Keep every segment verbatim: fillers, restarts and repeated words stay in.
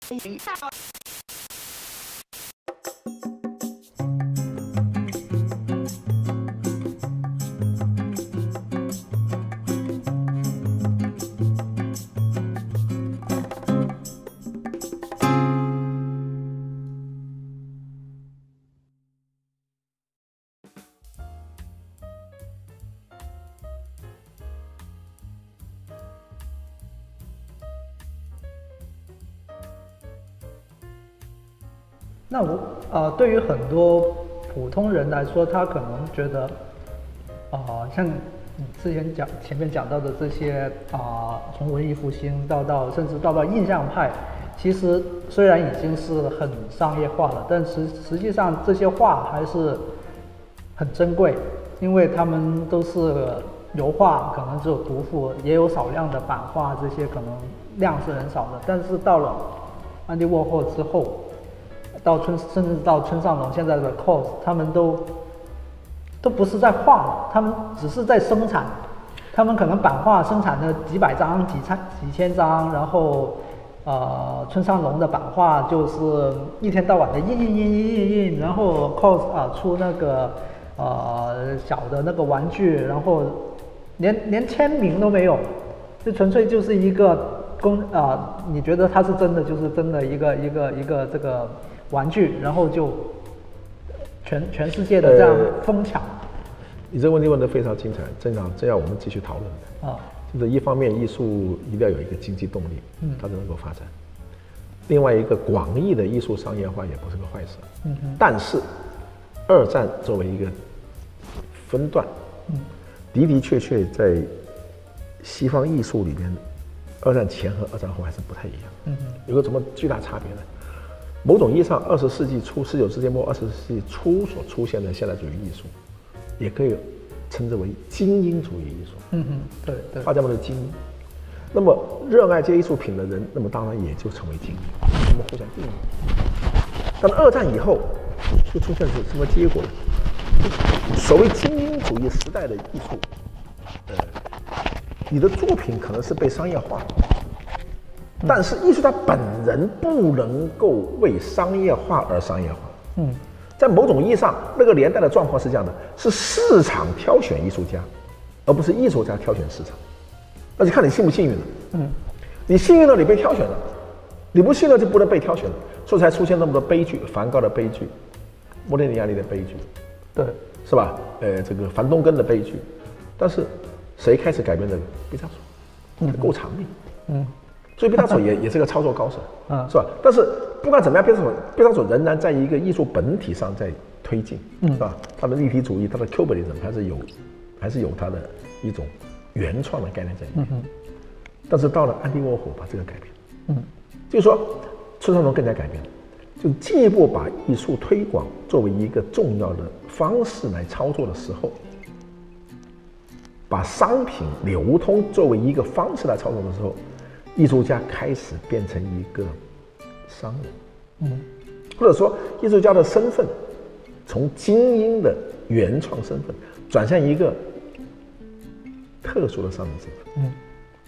那我呃，对于很多普通人来说，他可能觉得，啊、呃，像你之前讲前面讲到的这些啊、呃，从文艺复兴到到甚至到到印象派，其实虽然已经是很商业化了，但实实际上这些画还是很珍贵，因为他们都是油画，可能只有涂幅，也有少量的版画，这些可能量是很少的。但是到了安迪沃霍之后，到村甚至到村上隆现在的 C O S， 他们都都不是在画了，他们只是在生产。他们可能版画生产的几百张、几千几千张，然后呃，村上隆的版画就是一天到晚的印印印印印印，然后 C O S 啊出那个呃小的那个玩具，然后连连签名都没有，就纯粹就是一个公啊、呃，你觉得它是真的，就是真的一个一个一个这个玩具，然后就全全世界的这样疯抢。呃你这个问题问得非常精彩，正要正要我们继续讨论的啊。就是一方面，艺术一定要有一个经济动力，嗯，它才能够发展；另外一个，广义的艺术商业化也不是个坏事，嗯哼。但是，二战作为一个分段，嗯，的的确确在西方艺术里边，二战前和二战后还是不太一样，嗯哼。有个什么巨大差别呢？某种意义上，二十世纪初、十九世纪末、二十世纪初所出现的现代主义艺术。也可以称之为精英主义艺术。嗯哼，对对，画家们的精英。那么热爱这些艺术品的人，那么当然也就成为精英，他们互相定义。但二战以后，就出现了什么结果呢？所谓精英主义时代的艺术，呃，你的作品可能是被商业化的，但是艺术家本人不能够为商业化而商业化。嗯。在某种意义上，那个年代的状况是这样的：是市场挑选艺术家，而不是艺术家挑选市场。那就看你幸不幸运了。嗯，你幸运了，你被挑选了；你不幸运了，就不能被挑选了。所以才出现那么多悲剧，梵高的悲剧，莫迪尼亚尼的悲剧，对，是吧？呃，这个梵东根的悲剧。但是谁开始改变这个？毕加索，够长命。嗯。所以毕加索也也是个操作高手，嗯，是吧？但是不管怎么样，毕加索毕加索仍然在一个艺术本体上在推进，嗯，是吧？他的立体主义，他的 Cubism 还是有，还是有他的一种原创的概念在里面。嗯、但是到了安迪沃霍把这个改变，嗯，就是说村上隆更加改变了，就进一步把艺术推广作为一个重要的方式来操作的时候，把商品流通作为一个方式来操作的时候。艺术家开始变成一个商人，嗯，或者说艺术家的身份从精英的原创身份转向一个特殊的商人身份，嗯，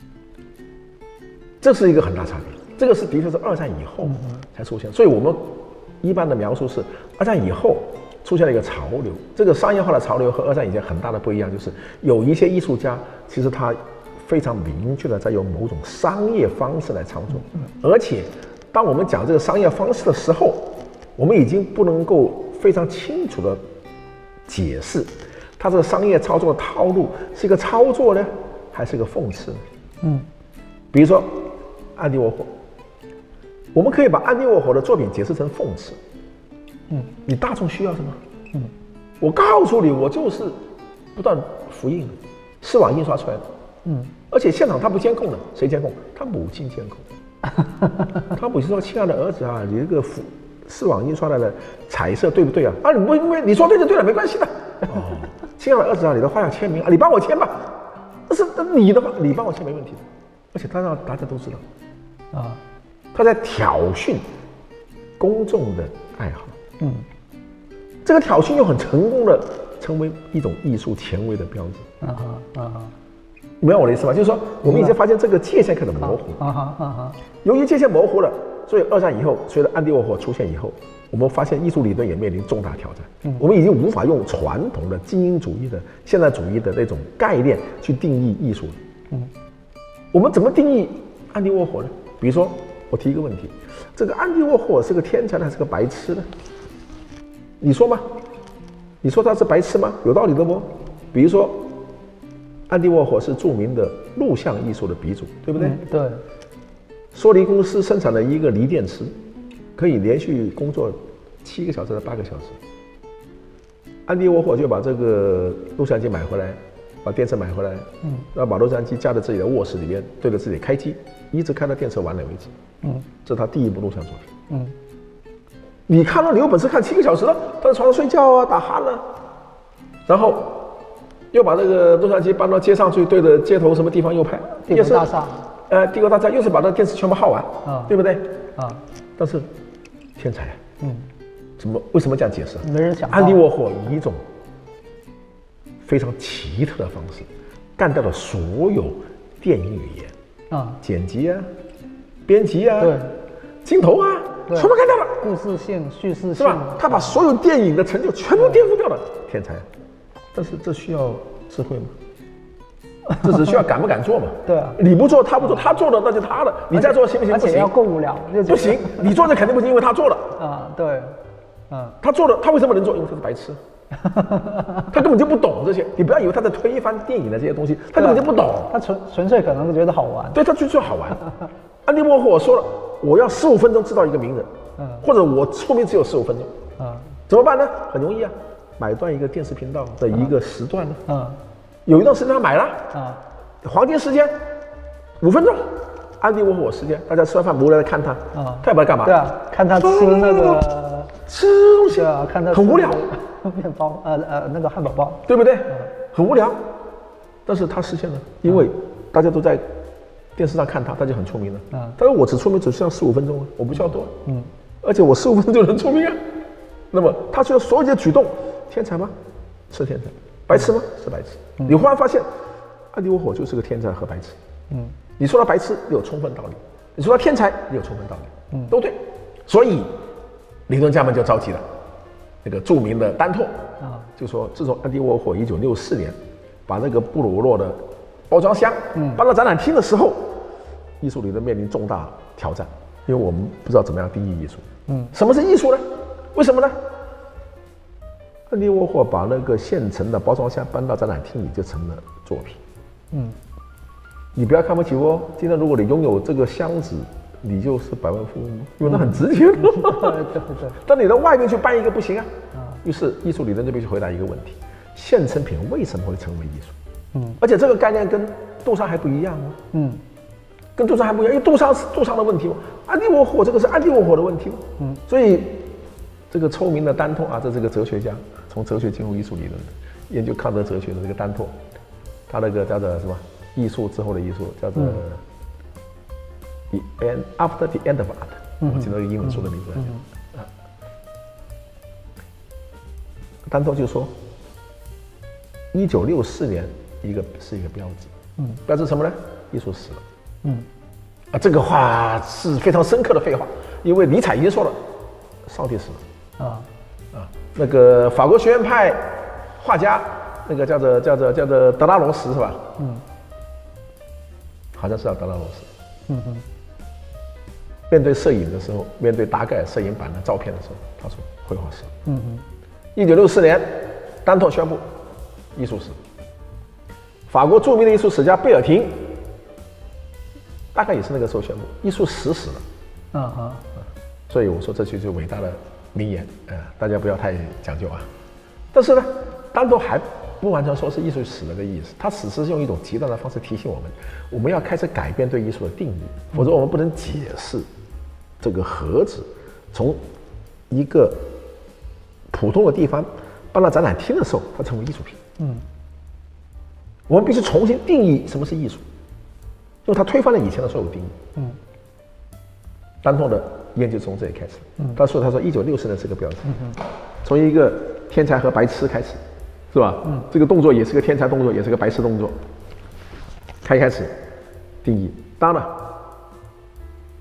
这是一个很大差别。这个是的确是二战以后才出现，所以我们一般的描述是二战以后出现了一个潮流。这个商业化的潮流和二战以前很大的不一样，就是有一些艺术家其实他。非常明确的在用某种商业方式来操作，而且当我们讲这个商业方式的时候，我们已经不能够非常清楚的解释，它这个商业操作的套路是一个操作呢，还是一个讽刺呢？嗯，比如说安迪沃霍，我们可以把安迪沃霍的作品解释成讽刺。嗯，你大众需要什么？嗯，我告诉你，我就是不断复印的，丝网印刷出来的。嗯，而且现场他不监控的，谁监控？他母亲监控。他母亲说：“亲爱的儿子啊，你这个丝网印刷来的彩色对不对啊？啊，你不不，你说对就对了，没关系的。哦，亲爱的儿子啊，你的画要签名啊，你帮我签吧。那是你的话，你帮我签没问题的。而且他让大家都知道，啊，他在挑衅公众的爱好。嗯，这个挑衅又很成功的成为一种艺术前卫的标志。啊哈啊哈。”明白我的意思吗？就是说，我们已经发现这个界限开始模糊。啊哈啊哈。由于界限模糊了， 所以二战以后，随着安迪沃霍出现以后，我们发现艺术理论也面临重大挑战。嗯，我们已经无法用传统的精英主义的现代主义的那种概念去定义艺术了。嗯，我们怎么定义安迪沃霍呢？比如说，我提一个问题：这个安迪沃霍是个天才还是个白痴呢？你说吗？你说他是白痴吗？有道理的不？比如说，安迪沃霍是著名的录像艺术的鼻祖，对不对？ 嗯、对。 索尼公司生产了一个锂电池，可以连续工作七个小时到八个小时。安迪沃霍就把这个录像机买回来，把电池买回来，嗯，然后把录像机架在自己的卧室里面，对着自己开机，一直开到电池完了为止。嗯，这是他第一部录像作品。嗯，你看到你有本事看七个小时了，他在床上睡觉啊，打鼾了，然后又把这个录像机搬到街上去，对着街头什么地方又拍， 帝国大厦。 呃，帝国大厦又是把那电池全部耗完，啊，对不对？ 啊， 但是天才，嗯，怎么为什么这样解释？ 没人想。 安迪沃霍以一种非常奇特的方式，干掉了所有电影语言啊，剪辑啊，编辑啊， 对， 镜头啊，全部干掉了。 故事性、叙事性， 是吧？他把所有电影的成就全部颠覆掉了，天才。但是这需要智慧吗？这只需要敢不敢做嘛？ 对啊， 你不做，他不做，他做了那就他的，你再做行不行？不行， 要够无聊， 不行，你做的肯定不行，因为他做了啊，对，嗯， 他做了，他为什么能做？因为他是白痴，他根本就不懂这些。你不要以为他在推翻电影的这些东西，他根本就不懂， 他纯纯粹可能觉得好玩。 对，他就觉得好玩。安迪沃霍我说了，我要十五分钟知道一个名人，嗯，或者我出名只有十五分钟，嗯，怎么办呢？很容易啊，买断一个电视频道的一个时段呢，嗯。有一段时间他买了啊，黄金时间五分钟，安迪沃霍时间，大家吃完饭无聊的看他啊，他也不知道干嘛。 对啊，看他吃那个吃东西啊，看他很无聊， 面包呃呃那个汉堡包， 对不对？很无聊，但是他实现了，因为大家都在电视上看他，他就很出名了。嗯，他说我只出名只需要十五分钟啊，我不需要多，嗯，而且我十五分钟就能出名啊。那么他所有所有的举动，天才吗？是天才。白痴吗？是白痴。嗯、你忽然发现，安迪沃霍就是个天才和白痴。嗯，你说他白痴，你有充分道理；你说他天才，你有充分道理。嗯，都对。所以，理论家们就着急了。那个著名的丹拓啊，就说自从安迪沃霍一九六四年把那个布鲁诺的包装箱搬到展览厅的时候，艺术理论面临重大挑战，因为我们不知道怎么样定义艺术。嗯，什么是艺术呢？为什么呢？安迪沃霍把那个现成的包装箱搬到展览厅里，就成了作品。嗯，你不要看不起我。今天如果你拥有这个箱子，你就是百万富翁，因为它很值钱。对对对。但你到外面去搬一个不行啊。啊。于是艺术理论就必须回答一个问题：现成品为什么会成为艺术？嗯。而且这个概念跟杜尚还不一样哦。嗯。跟杜尚还不一样，因为杜尚是杜尚的问题嘛，安迪沃霍这个是安迪沃霍的问题嘛。嗯。所以。这个聪明的丹拓啊，这是个哲学家，从哲学进入艺术理论的，研究康德哲学的这个丹拓，他那个叫做什么？艺术之后的艺术叫做、嗯、The End After the End of Art，、嗯、我记得那个英文书的名字。嗯嗯、丹拓就说，一九六四年一个是一个标志，嗯，标志什么呢？艺术死了。嗯，啊，这个话是非常深刻的废话，因为尼采已经说了，上帝死了。啊啊，那个法国学院派画家，那个叫做叫做叫做德拉罗什是吧？嗯，好像是叫德拉罗什。嗯哼。面对摄影的时候，面对大概摄影版的照片的时候，他说绘画死了。嗯哼。一九六四年，丹拓宣布艺术史。法国著名的艺术史家贝尔廷，大概也是那个时候宣布艺术史死了。嗯哼。所以我说这就是伟大的名言，呃，大家不要太讲究啊。但是呢，丹拓还不完全说是艺术死了的意思，他只是用一种极端的方式提醒我们，我们要开始改变对艺术的定义，否则我们不能解释这个盒子从一个普通的地方搬到展览厅的时候，它成为艺术品。嗯，我们必须重新定义什么是艺术，因为它推翻了以前的所有定义。嗯，丹拓的研究从这里开始。嗯，他说：“他说，一九六四年是个标志，嗯、从一个天才和白痴开始，是吧？嗯，这个动作也是个天才动作，也是个白痴动作。开开始定义，当然了，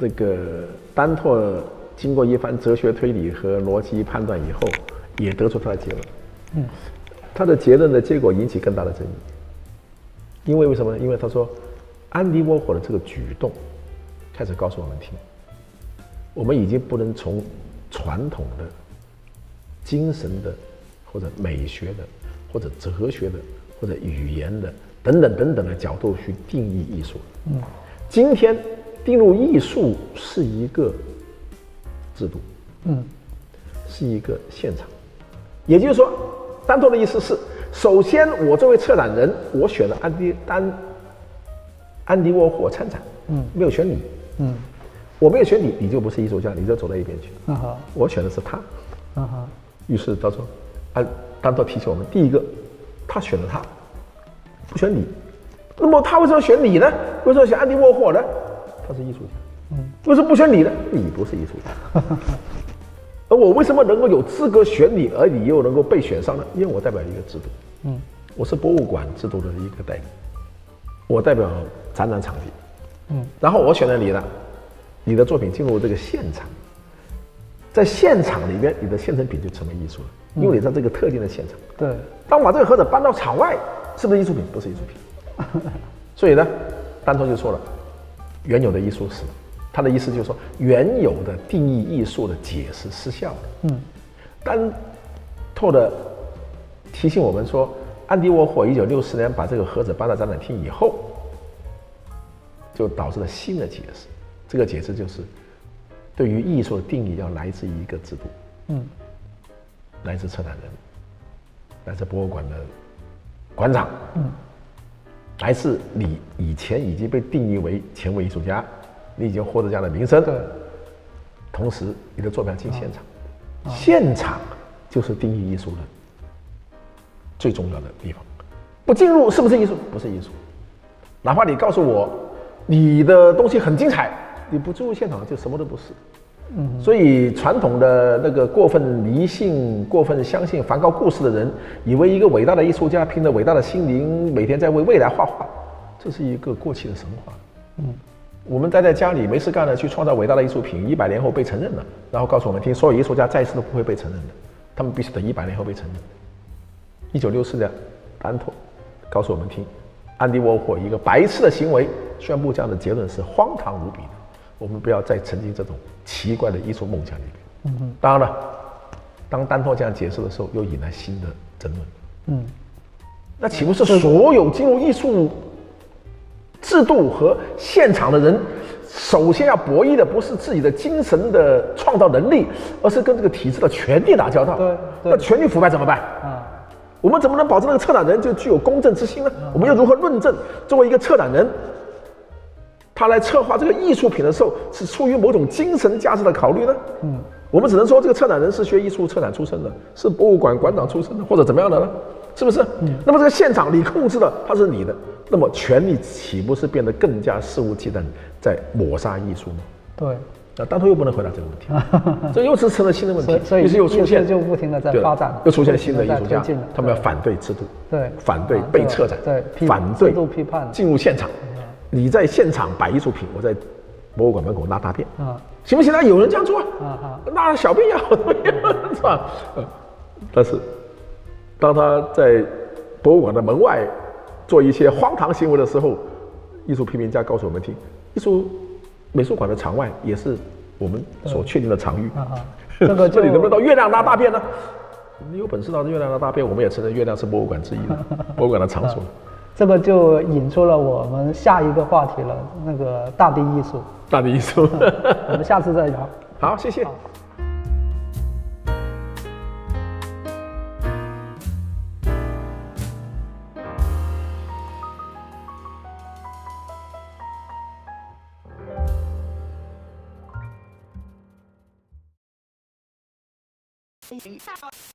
这个丹拓经过一番哲学推理和逻辑判断以后，也得出他的结论。嗯，他的结论的结果引起更大的争议，因为为什么呢？因为他说，安迪沃霍的这个举动，开始告诉我们听，我们已经不能从传统的、精神的，或者美学的，或者哲学的，或者语言的等等等等的角度去定义艺术。嗯，今天定入艺术是一个制度，嗯，是一个现场。也就是说，丹拓的意思是，首先我作为策展人，我选了安迪丹安迪沃霍参展，嗯，没有选你，嗯，我没有选你，你就不是艺术家，你就走到一边去。嗯哼，我选的是他。嗯哼，于是他说，安丹拓提醒我们，第一个，他选了他，不选你。那么他为什么选你呢？为什么选安迪沃霍呢？他是艺术家。嗯，为什么不选你呢？你不是艺术家。而我为什么能够有资格选你，而你又能够被选上呢？因为我代表一个制度。嗯，我是博物馆制度的一个代理，我代表展览场地。嗯，然后我选了你了，你的作品进入这个现场，在现场里面，你的现成品就成为艺术了，因为你在这个特定的现场。对，当我把这个盒子搬到场外，是不是艺术品？不是艺术品。所以呢，丹拓就说了，原有的艺术史，他的意思就是说，原有的定义艺术的解释失效了。嗯，丹拓的提醒我们说，安迪沃霍一九六四年把这个盒子搬到展览厅以后，就导致了新的解释。这个解释就是，对于艺术的定义要来自于一个制度，嗯，来自策展人，来自博物馆的馆长，嗯，来自你以前已经被定义为前卫艺术家，你已经获得这样的名声，对，同时你的作品要进现场，啊、现场就是定义艺术的最重要的地方。不进入是不是艺术？不是艺术。哪怕你告诉我你的东西很精彩，你不进入现场就什么都不是。嗯，所以传统的那个过分迷信、过分相信梵高故事的人，以为一个伟大的艺术家凭着伟大的心灵，每天在为未来画画，这是一个过气的神话。嗯，我们待在家里没事干了，去创造伟大的艺术品，一百年后被承认了，然后告诉我们听，所有艺术家再一次都不会被承认的，他们必须等一百年后被承认。一九六四年，丹拓告诉我们听，安迪沃霍一个白痴的行为，宣布这样的结论是荒唐无比的。我们不要再沉浸这种奇怪的艺术梦想里面。嗯，当然了，当丹拓这样解释的时候，又引来新的争论。嗯，那岂不是所有进入艺术制度和现场的人，首先要博弈的不是自己的精神的创造能力，而是跟这个体制的权力打交道？对，那权力腐败怎么办？啊，我们怎么能保证那个策展人就具有公正之心呢？我们又如何论证作为一个策展人，他来策划这个艺术品的时候是出于某种精神价值的考虑呢？嗯，我们只能说这个策展人是学艺术策展出身的，是博物馆馆长出身的，或者怎么样的呢？是不是？嗯，那么这个现场你控制的，它是你的，那么权力岂不是变得更加肆无忌惮，在抹杀艺术吗？对。那丹拓又不能回答这个问题，这又是成了新的问题，所以又出现就不停的在发展， 又出现新的艺术家，他们要反对制度，对，反对被策展，对，反对制度批判， 进入现场。你在现场摆艺术品，我在博物馆门口拉大便，啊，行不行呢？有人这样做啊，拉小便也好，是吧？但是当他在博物馆的门外做一些荒唐行为的时候，艺术批评家告诉我们听，艺术美术馆的场外也是我们所确定的场域。啊，这个这里能不能到月亮拉大便呢？你有本事到月亮拉大便，我们也承认月亮是博物馆之一的博物馆的场所。 这个就引出了我们下一个话题了，那个大地艺术。 大地艺术， 我们下次再聊。 好，谢谢。 好。